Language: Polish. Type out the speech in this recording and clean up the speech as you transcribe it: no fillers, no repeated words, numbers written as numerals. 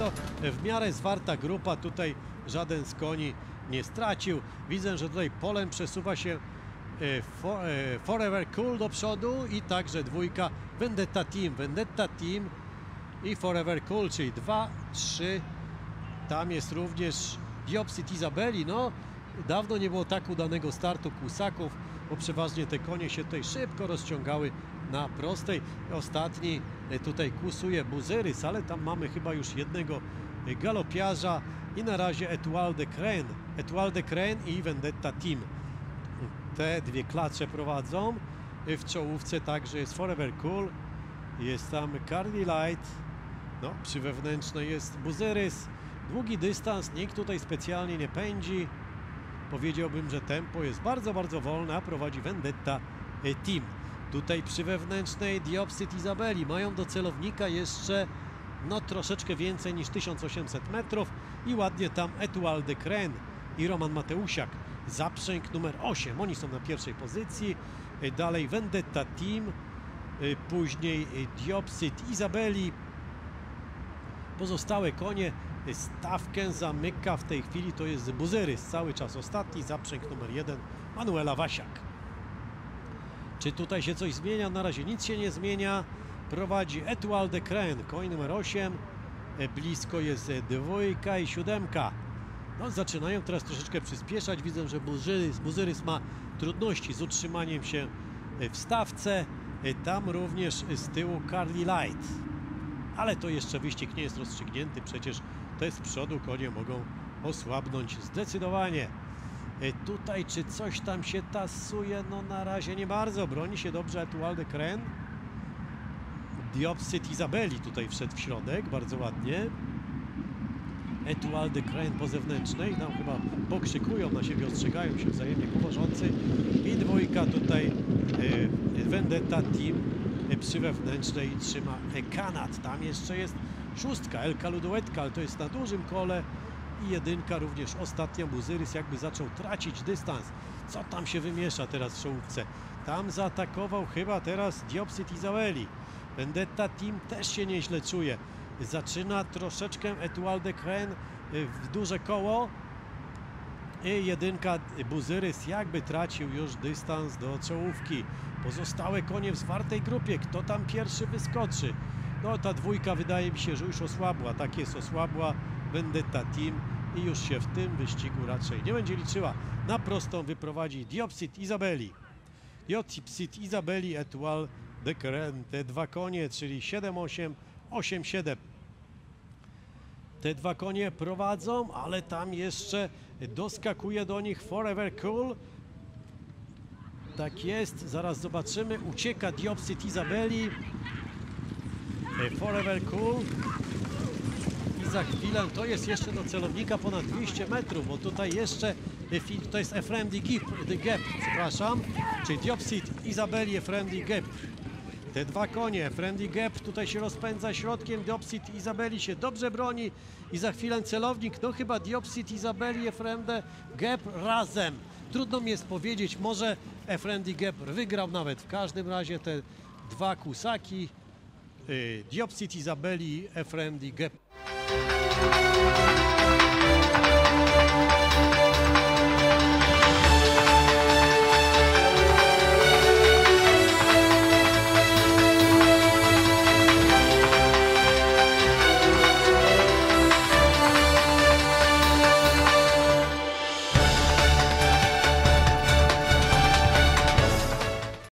to w miarę zwarta grupa, tutaj żaden z koni nie stracił. Widzę, że tutaj polem przesuwa się Forever Cool do przodu i także dwójka Vendetta Team i Forever Cool, czyli 2, 3. Tam jest również Diopsid Isabelli. No, dawno nie było tak udanego startu kłusaków, bo przeważnie te konie się tutaj szybko rozciągały na prostej. Ostatni tutaj kłusuje Buzyrys, ale tam mamy chyba już jednego galopiarza i na razie Etoile de Crane i Vendetta Team. Te dwie klacze prowadzą. W czołówce także jest Forever Cool, jest tam Carly Light, no przy wewnętrznej jest Buzyrys. Długi dystans, nikt tutaj specjalnie nie pędzi. Powiedziałbym, że tempo jest bardzo, bardzo wolne, a prowadzi Vendetta Team. Tutaj przy wewnętrznej Diopsid Isabelli mają do celownika jeszcze no troszeczkę więcej niż 1800 metrów i ładnie tam Etoile de Crane i Roman Mateusiak. Zaprzęg numer 8, oni są na pierwszej pozycji, dalej Vendetta Team, później Diopsid Isabelli. Pozostałe konie, stawkę zamyka w tej chwili to jest Buzyrys, cały czas ostatni, zaprzęg numer 1 Manuela Wasiak. Czy tutaj się coś zmienia? Na razie nic się nie zmienia. Prowadzi Etoile de Crane, koń numer 8, blisko jest dwójka i 7. No, zaczynają teraz troszeczkę przyspieszać. Widzę, że Buzyrys ma trudności z utrzymaniem się w stawce. Tam również z tyłu Carly Light. Ale to jeszcze wyścig nie jest rozstrzygnięty. Przecież te z przodu konie mogą osłabnąć zdecydowanie. Tutaj czy coś tam się tasuje? No na razie nie bardzo. Broni się dobrze Etoile de Crane. Diopsid Isabelli tutaj wszedł w środek. Bardzo ładnie. Etoile de Crane po zewnętrznej, tam chyba pokrzykują na siebie, ostrzegają się wzajemnie poważący i dwójka tutaj Vendetta Team przy wewnętrznej trzyma Kanad. Tam jeszcze jest 6, El Caludoetka, ale to jest na dużym kole i 1 również ostatnia. Buzyrys jakby zaczął tracić dystans. Co tam się wymiesza teraz w czołówce? Tam zaatakował chyba teraz Diopsid Isabelli. Vendetta Team też się nieźle czuje. Zaczyna troszeczkę Etoile de Crane w duże koło i 1 Buzyrys jakby tracił już dystans do czołówki. Pozostałe konie w zwartej grupie, kto tam pierwszy wyskoczy? No ta dwójka wydaje mi się, że już osłabła, tak jest, osłabła Vendetta Team i już się w tym wyścigu raczej nie będzie liczyła. Na prostą wyprowadzi Diopsid Isabelli. Diopsid Isabelli, Etoile de Crane, te dwa konie, czyli 7-8, 8-7. Te dwa konie prowadzą, ale tam jeszcze doskakuje do nich Forever Cool. Tak jest, zaraz zobaczymy. Ucieka Diopsid Isabelli. Forever Cool. I za chwilę to jest jeszcze do celownika ponad 200 metrów, bo tutaj jeszcze to jest Ephraim de Gap, przepraszam, czyli Diopsid Isabelli, Ephraim de Gap. Te dwa konie, Ephraim de Gap tutaj się rozpędza środkiem, Diopsid Isabelli się dobrze broni i za chwilę celownik, no chyba Diopsid Isabelli, Ephraim de Gap razem. Trudno mi jest powiedzieć, może Ephraim de Gap wygrał nawet, w każdym razie te dwa kłusaki, Diopsid Isabelli, Ephraim de Gap.